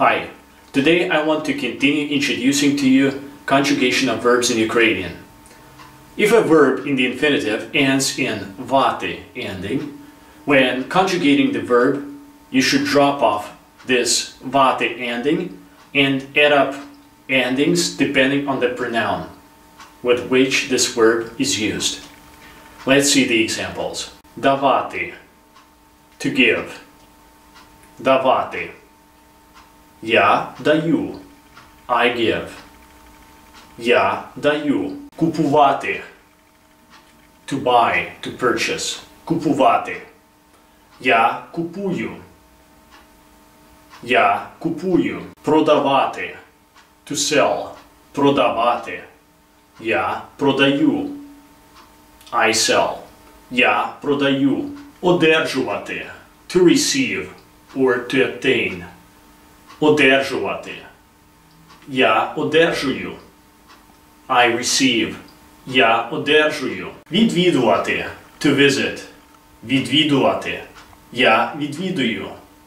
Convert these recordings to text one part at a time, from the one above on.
Hi, today I want to continue introducing to you conjugation of verbs in Ukrainian. If a verb in the infinitive ends in vati ending, when conjugating the verb, you should drop off this vati ending and add up endings depending on the pronoun with which this verb is used. Let's see the examples. Davati, to give. Davati. Я даю, I give. Я даю. Купувати, to buy, to purchase. Купувати. Я купую. Я купую. Продавати, to sell. Продавати. Я продаю. I sell. Я продаю. Одержувати, to receive or to obtain. Одержувати. Я одержую. I receive. Я одержую. Відвідувати, to visit. Відвідувати. Я відвідую.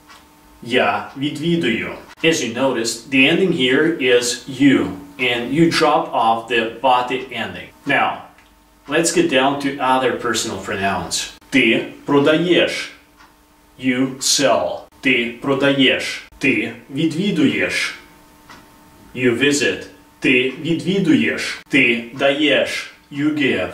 Я відвідую. As you noticed, the ending here is you, and you drop off the vati ending. Now, let's get down to other personal pronouns. Ти продаєш. You sell. Ти продаєш. Ти відвідуєш. You visit. Ти відвідуєш. Ти даєш. You give.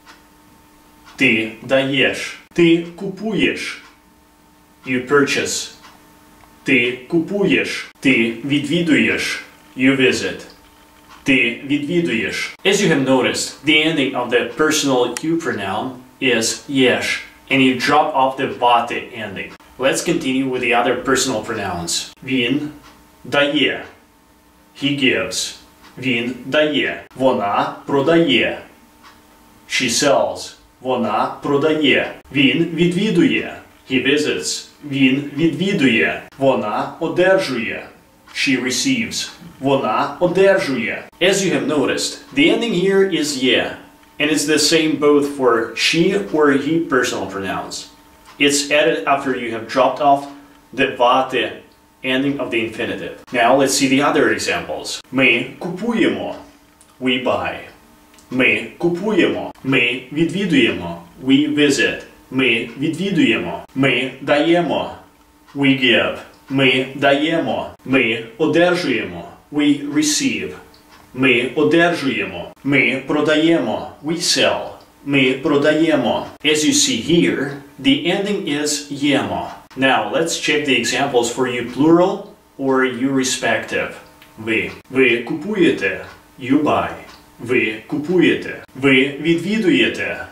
Ти даєш. Ти купуєш. You purchase. Ти купуєш. Ти відвідуєш. You visit. Ти відвідуєш. As you have noticed, the ending of the personal you pronoun is yesh, and you drop off the vati ending. Let's continue with the other personal pronouns. Він дає. He gives. Він дає. Вона продає. She sells. Вона продає. Він відвідує. He visits. Він відвідує. Вона одержує. She receives. Вона одержує. As you have noticed, the ending here is ye, and it's the same both for she or he personal pronouns. It's added after you have dropped off the vati ending of the infinitive. Now let's see the other examples. Ми купуємо. We buy. Ми купуємо. Ми відвідуємо. We visit. Ми відвідуємо. Ми даємо. We give. Ми даємо. Ми одержуємо. We receive. Ми одержуємо. Ми продаємо. We sell. Ми продаємо. As you see here, the ending is yemo. Now let's check the examples for you plural or you respective. Ви. Ви купуєте. You buy. Ви купуєте. Ви відвідуєте.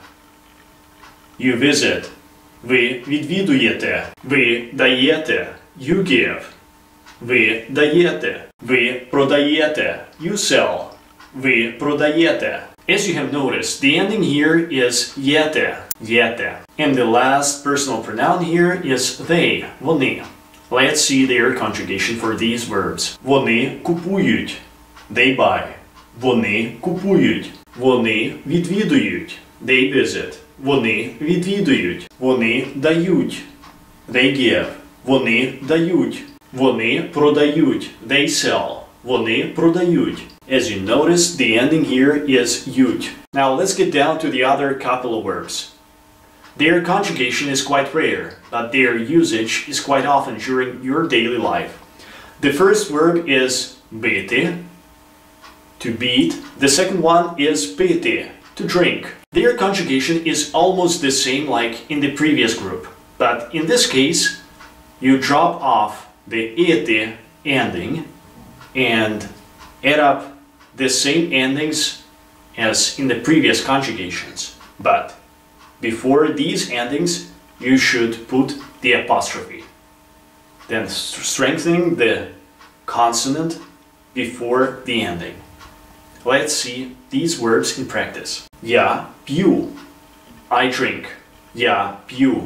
You visit. Ви відвідуєте. Ви даєте. You give. Ви даєте. Ви продаєте. You sell. Ви продаєте. As you have noticed, the ending here is yete. Yete. And the last personal pronoun here is they. Вони. Let's see their conjugation for these verbs. Вони купують. They buy. Вони купують. Вони відвідують. They visit. Вони відвідують. Вони дають. They give. Вони дають. Вони продають. They sell. Вони продають. As you notice, the ending here is yut. Now let's get down to the other couple of verbs. Their conjugation is quite rare, but their usage is quite often during your daily life. The first verb is biti, to beat. The second one is piti, to drink. Their conjugation is almost the same like in the previous group, but in this case, you drop off the iti ending and add up the same endings as in the previous conjugations. But before these endings, you should put the apostrophe, then strengthening the consonant before the ending. Let's see these verbs in practice. Я пью. I drink. Я пью.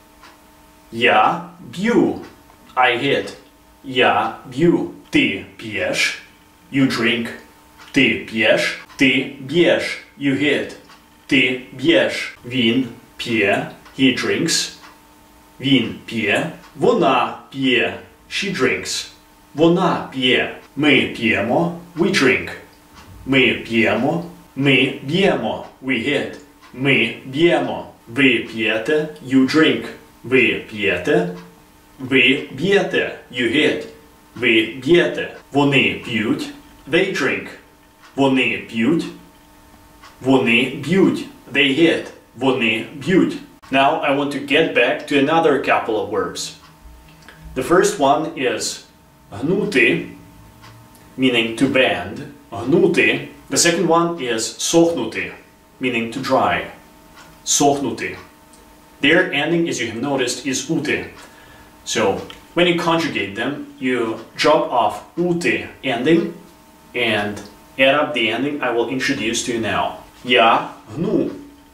Я бью. I hit. Я бью. Ты пьешь. You drink. Ты пьешь. Ты бьешь. You hit. Ты бьешь. Він п'є. He drinks. Він п'є. Вона п'є. She drinks. Вона п'є. Ми п'ємо. We drink. Ми п'ємо. Ми б'ємо. We hit. Ми б'ємо. Ви п'єте. You drink. Ви п'єте. Ви б'єте. You hit. Ви б'єте. Вони п'ють. They drink. Вони п'ють. Вони б'ють. They hit. Вони б'ють. Now I want to get back to another couple of verbs. The first one is гнути, meaning to bend. Гнути. The second one is сохнути, meaning to dry. Сохнути. Their ending, as you have noticed, is ute. So when you conjugate them, you drop off ute ending and add up the ending I will introduce to you now. Я гну.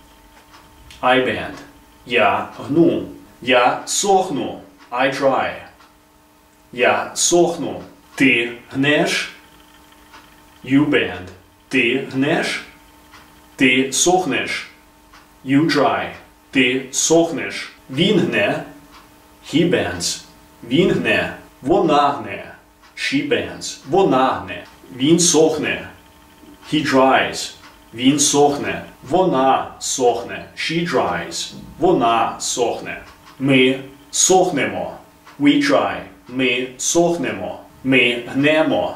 I bend. Я гну. Я сохну. I dry. Я сохну. Ти гнеш. You bend. Ти гнеш. Ти сохнеш. You dry. Ти сохнеш. Він гне. He bends. Він гне. Вона гне. She bends. Вона гне. Він сохне. He dries. Він сохне. Вона сохне. She dries. Вона сохне. Ми сохнемо. We dry. Ми сохнемо. Ми гнемо.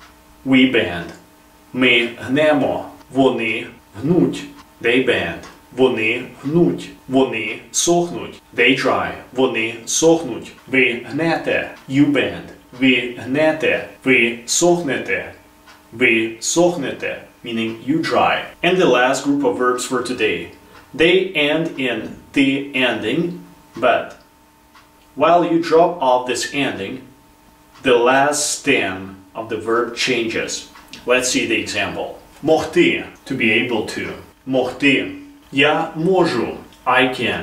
We bend. Ми гнемо. Вони гнуть. They bend. Вони гнуть. Вони сохнуть. They dry. Вони сохнуть. Ви гнете. You bend. Ви гнете. Ви сохнете. Ви сохнете. Meaning you dry. And the last group of verbs for today. They end in the ending, but while you drop off this ending, the last stem of the verb changes. Let's see the example. Могти, to be able to. Могти. Я можу. I can.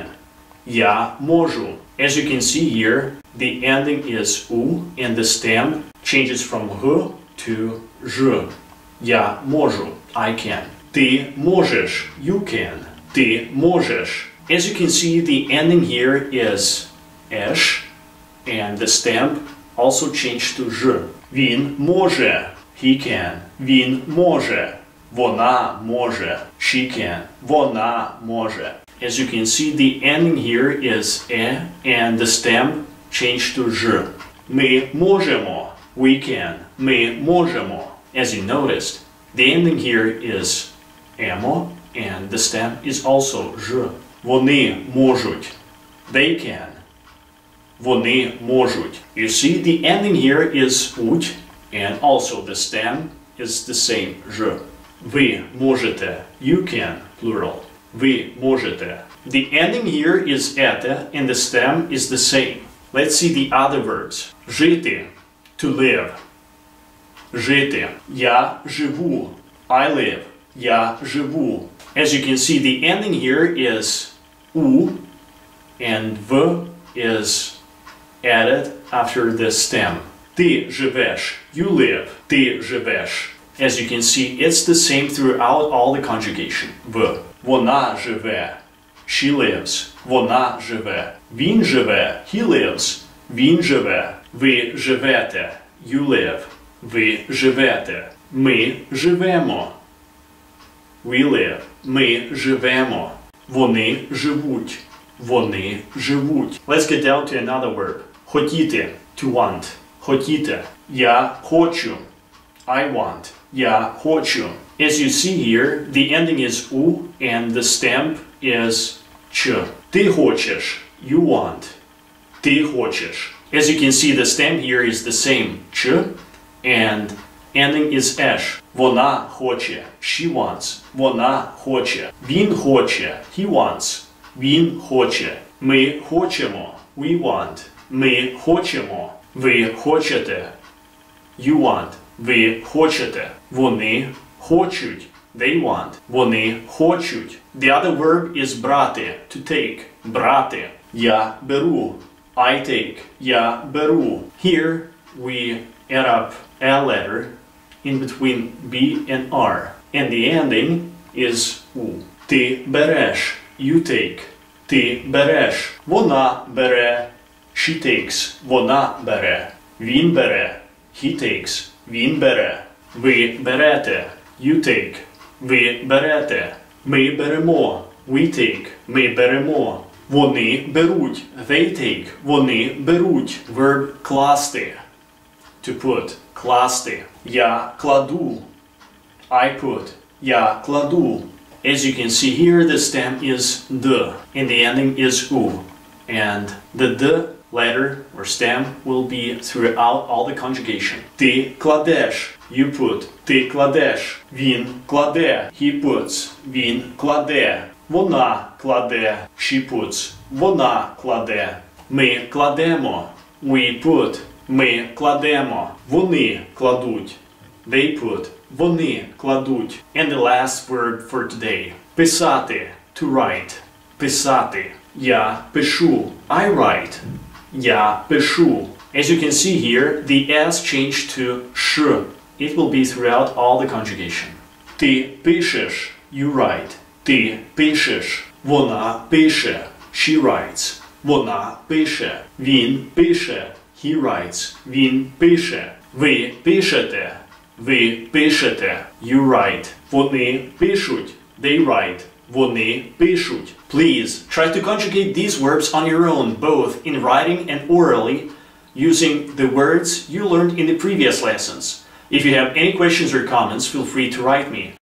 Я можу. As you can see here, the ending is u and the stem changes from h to ж. Я можу. I can. Ти можеш. You can. Ти можеш. As you can see, the ending here is esh, and the stem also changed to ж. Він може. He can. Він може. Вона може. She can. Вона може. As you can see, the ending here is and the stem changed to ж. Ми можемо. We can. Ми можемо. As you noticed, the ending here is емо, and the stem is also ж. Вони можуть. They can. Вони можуть. You see, the ending here is уть, and also the stem is the same, ж. Ви можете. You can, plural. Ви можете. The ending here is ете, and the stem is the same. Let's see the other verbs. Жити, to live. Жити. Я живу. I live. Я живу. As you can see, the ending here is u, and v is added after the stem. Ти живеш. You live. Ти живеш. As you can see, it's the same throughout all the conjugation. В. Вона живе. She lives. Вона живе. Він живе. He lives. Він живе. Ви живете. You live. Ви живете. Ми живемо. We live. Ми живемо. Вони живуть. Вони живуть. Let's get down to another verb. Хотіти. To want. Хотіти. Я хочу. I want. Я хочу. As you see here, the ending is u and the stem is ch. Ти хочеш. You want. Ти хочеш. As you can see, the stem here is the same, ch, and ending is esh. Вона хоче. She wants. Вона хоче. Він хоче. He wants. Він хоче. Ми хочемо. We want. Ми хочемо. Ви хочете. You want. Ви хочете. Вони хочуть. They want. Вони хочуть. The other verb is брати, to take. Брати. Я беру. I take. Я беру. Here we add up a letter in between B and R. And the ending is U. Ти береш. You take. Ти береш. Вона бере. She takes. Вона бере. Він бере. He takes. Він бере. Ви берете. You take. Ви берете. Ми беремо. We take. Ми беремо. Вони беруть. They take. Вони беруть. Verb класти. To put. Класти. Я кладу. I put. Я кладу. As you can see here, the stem is D, and the ending is U. And the D letter or stem will be throughout all the conjugation. Ти кладеш. You put. Ти кладеш. Він кладе. He puts. Він кладе. Вона кладе. She puts. Вона кладе. Ми кладемо. We put. Ми кладемо. Вони кладуть. They put. Вони кладуть. And the last word for today. Писати. To write. Писати. Я пишу. I write. Я пишу. As you can see here, the S changed to sh. It will be throughout all the conjugation. Ти пишеш. You write. Ти пишеш. Вона пише. She writes. Вона пише. Він пише. He writes. Він пише. Ви пишете. Ви пишете. You write. Вони пишуть. They write. Вони пишуть. Please try to conjugate these verbs on your own, both in writing and orally, using the words you learned in the previous lessons. If you have any questions or comments, feel free to write me.